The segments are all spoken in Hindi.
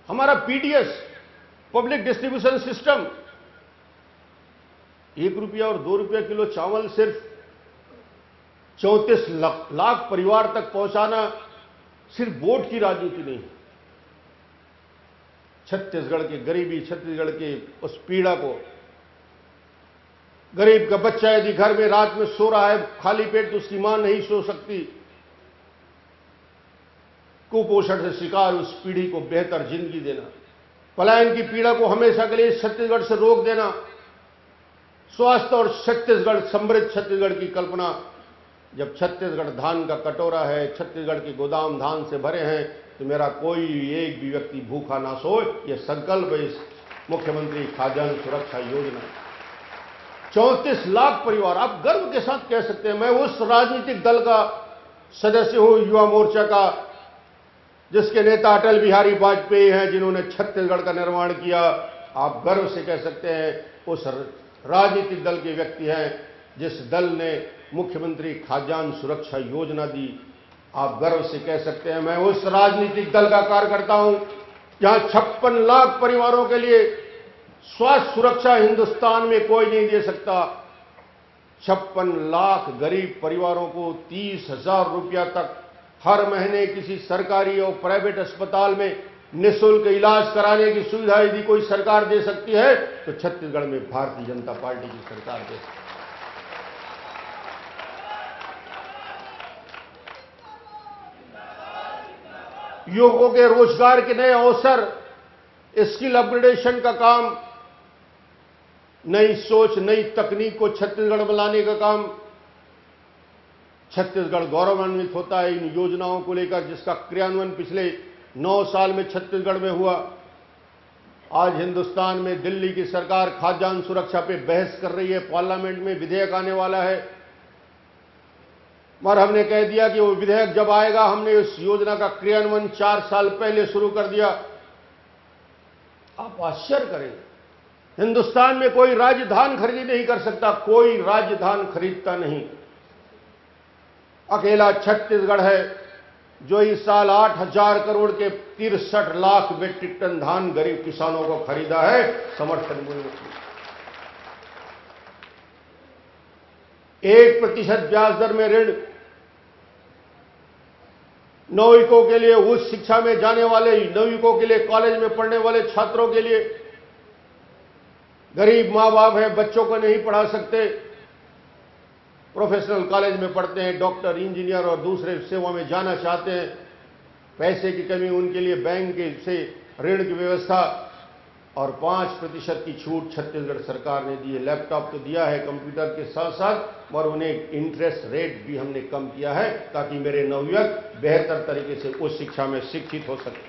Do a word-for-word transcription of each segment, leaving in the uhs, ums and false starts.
हमारा पीडीएस, पब्लिक डिस्ट्रीब्यूशन सिस्टम, एक रुपया और दो रुपया किलो चावल सिर्फ चौंतीस लाख परिवार तक पहुंचाना सिर्फ वोट की राजनीति नहीं है। छत्तीसगढ़ की गरीबी, छत्तीसगढ़ की उस पीड़ा को, गरीब का बच्चा यदि घर में रात में सो रहा है खाली पेट तो उसकी मां नहीं सो सकती, कुपोषण से शिकार उस पीढ़ी को बेहतर जिंदगी देना, पलायन की पीड़ा को हमेशा के लिए छत्तीसगढ़ से रोक देना, स्वास्थ्य और छत्तीसगढ़ समृद्ध छत्तीसगढ़ की कल्पना। जब छत्तीसगढ़ धान का कटोरा है, छत्तीसगढ़ के गोदाम धान से भरे हैं, तो मेरा कोई एक भी व्यक्ति भूखा ना सोए, यह संकल्प है इस मुख्यमंत्री खाद्यान्न सुरक्षा योजना। चौंतीस लाख परिवार, आप गर्व के साथ कह सकते हैं मैं उस राजनीतिक दल का सदस्य हूं, युवा मोर्चा का, जिसके नेता अटल बिहारी वाजपेयी हैं, जिन्होंने छत्तीसगढ़ का निर्माण किया। आप गर्व से कह सकते हैं उस राजनीतिक दल के व्यक्ति हैं जिस दल ने मुख्यमंत्री खाद्यान्न सुरक्षा योजना दी। आप गर्व से कह सकते हैं मैं उस राजनीतिक दल का कार्यकर्ता हूं जहां छप्पन लाख परिवारों के लिए स्वास्थ्य सुरक्षा हिंदुस्तान में कोई नहीं दे सकता। छप्पन लाख गरीब परिवारों को तीस हजार रुपया तक हर महीने किसी सरकारी और प्राइवेट अस्पताल में निःशुल्क इलाज कराने की सुविधा यदि कोई सरकार दे सकती है तो छत्तीसगढ़ में भारतीय जनता पार्टी की सरकार दे सकती है। युवकों के रोजगार के नए अवसर, स्किल अपग्रेडेशन का काम, नई सोच, नई तकनीक को छत्तीसगढ़ में लाने का काम। छत्तीसगढ़ गौरवान्वित होता है इन योजनाओं को लेकर जिसका क्रियान्वयन पिछले नौ साल में छत्तीसगढ़ में हुआ। आज हिंदुस्तान में दिल्ली की सरकार खाद्यान्न सुरक्षा पे बहस कर रही है, पार्लियामेंट में विधेयक आने वाला है, मगर हमने कह दिया कि वो विधेयक जब आएगा, हमने उस योजना का क्रियान्वयन चार साल पहले शुरू कर दिया। आप आश्चर्य करेंगे, हिंदुस्तान में कोई राज्य धान खरीदी नहीं कर सकता, कोई राज्य धान खरीदता नहीं। अकेला छत्तीसगढ़ है जो इस साल आठ हजार करोड़ के तिरसठ लाख मीट्रिक टन धान गरीब किसानों को खरीदा है समर्थन मूल्य में। एक प्रतिशत ब्याज दर में ऋण नवयुवकों के लिए, उच्च शिक्षा में जाने वाले नवयुवकों के लिए, कॉलेज में पढ़ने वाले छात्रों के लिए। गरीब मां बाप हैं, बच्चों को नहीं पढ़ा सकते, प्रोफेशनल कॉलेज में पढ़ते हैं, डॉक्टर, इंजीनियर और दूसरे सेवा में जाना चाहते हैं, पैसे की कमी, उनके लिए बैंक से ऋण की व्यवस्था और पांच प्रतिशत की छूट छत्तीसगढ़ सरकार ने दी है। लैपटॉप तो दिया है कंप्यूटर के साथ साथ, और उन्हें इंटरेस्ट रेट भी हमने कम किया है ताकि मेरे नवयुवक बेहतर तरीके से उच्च शिक्षा में शिक्षित हो सके।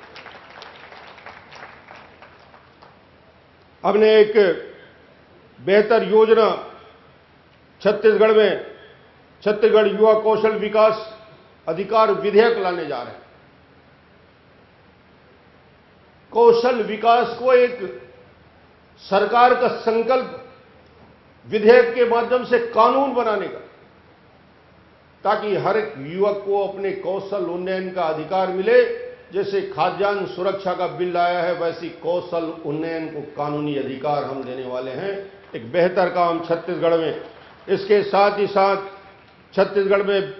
हमने एक बेहतर योजना छत्तीसगढ़ में छत्तीसगढ़ युवा कौशल विकास अधिकार विधेयक लाने जा रहे हैं। कौशल विकास को एक सरकार का संकल्प विधेयक के माध्यम से कानून बनाने का, ताकि हर एक युवक को अपने कौशल उन्नयन का अधिकार मिले। जैसे खाद्यान्न सुरक्षा का बिल आया है, वैसी कौशल उन्नयन को कानूनी अधिकार हम देने वाले हैं। एक बेहतर काम छत्तीसगढ़ में। इसके साथ ही साथ छत्तीसगढ़ में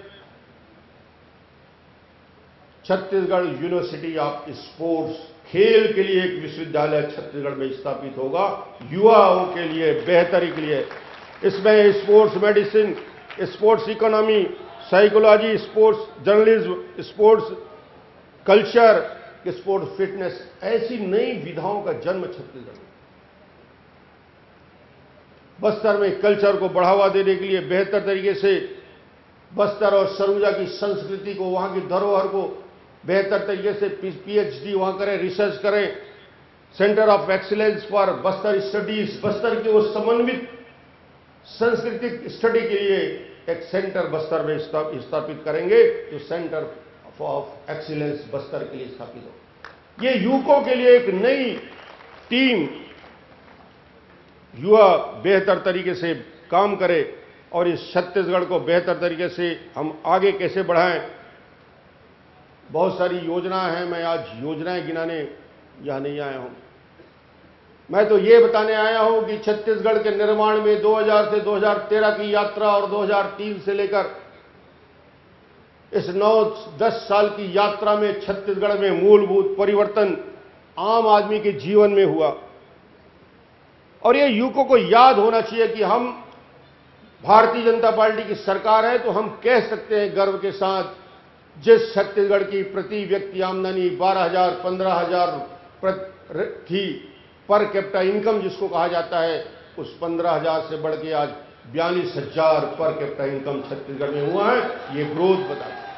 छत्तीसगढ़ यूनिवर्सिटी ऑफ स्पोर्ट्स, खेल के लिए एक विश्वविद्यालय छत्तीसगढ़ में स्थापित होगा, युवाओं के लिए बेहतरी के लिए। इसमें sports medicine, sports economy, psychology, sports journalism, sports culture, sports fitness, ऐसी नई विधाओं का जन्म छत्तीसगढ़ में। बस्तर में कल्चर को बढ़ावा देने के लिए बेहतर तरीके से बस्तर और सरगुजा की संस्कृति को, वहां की धरोहर को बेहतर तरीके से पीएचडी वहां करें, रिसर्च करें। Centre of excellence for Bastar studies, Bastar की उस समन्वित सांस्कृतिक स्टडी के लिए एक सेंटर बस्तर में स्थापित करेंगे, जो सेंटर ऑफ एक्सीलेंस बस्तर के लिए स्थापित हो। ये युवकों के लिए एक नई टीम, युवा बेहतर तरीके से काम करे और इस छत्तीसगढ़ को बेहतर तरीके से हम आगे कैसे बढ़ाएं। बहुत सारी योजनाएं हैं, मैं आज योजनाएं गिनाने यहां नहीं आया हूं। मैं तो ये बताने आया हूं कि छत्तीसगढ़ के निर्माण में दो हज़ार से दो हज़ार तेरह की यात्रा और दो हज़ार तीन से लेकर इस नौ दस साल की यात्रा में छत्तीसगढ़ में मूलभूत परिवर्तन आम आदमी के जीवन में हुआ। और ये युवकों को याद होना चाहिए कि हम भारतीय जनता पार्टी की सरकार है तो हम कह सकते हैं गर्व के साथ, जिस छत्तीसगढ़ की प्रति व्यक्ति आमदनी बारह हजार पंद्रह हजार थी, पर कैपिटा इनकम जिसको कहा जाता है, उस पंद्रह हजार से बढ़ के आज बयालीस हजार पर कैपिटा इनकम छत्तीसगढ़ में हुआ है। ये ग्रोथ बताता है।